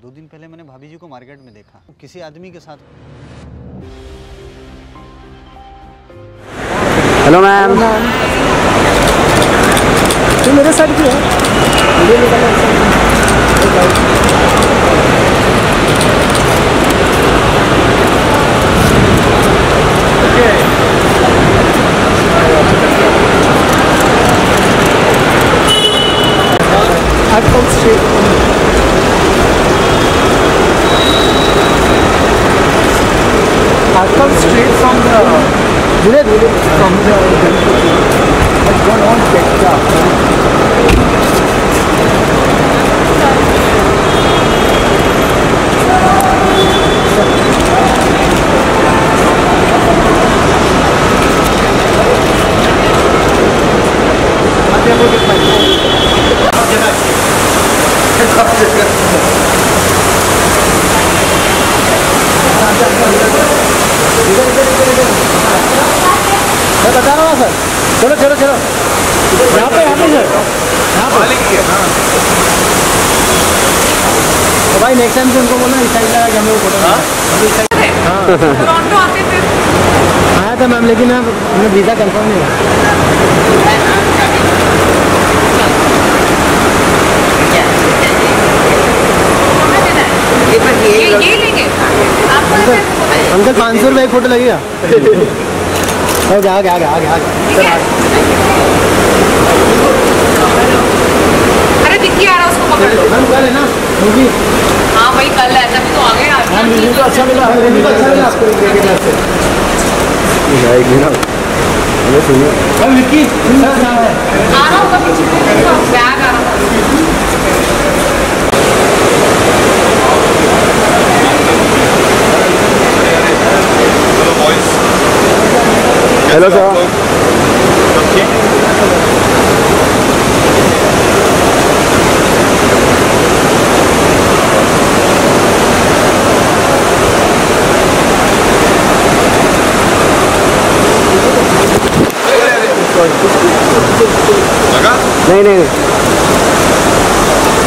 2 दिन पहले मैंने भाभी जी को मार्केट में देखा, किसी आदमी के साथ। Hello ma'am. तू मेरे साथ क्यों है? I've come straight from I've gone on मैं बता रहा हूँ सर। चलो चलो चलो यहाँ पे सर, यहाँ पे तो भाई नेक्स्ट टाइम से उनको बोलना इस साइड लगा कि हमें वो फोटो टोरंटो आते थे आया था मैम, लेकिन अब हमें वीज़ा कंफर्म नहीं हुआ। ये लेंगे अंकल 500 रुपये एक फोटो लगेगा। आगे आगे आगे आगे आगे। अरे दिखी आ रहा उसको पकड़ लो। मैम कल है ना मूवी? हाँ भाई कल है, तभी तो आ गए आज। मैम रिव्यू तो अच्छा मिला, रिव्यू तो अच्छा मिला आपको मैम। विक्की आ रहा होगा पीछे, बैग आ रहा होगा। Hello sir. लगा? नहीं नहीं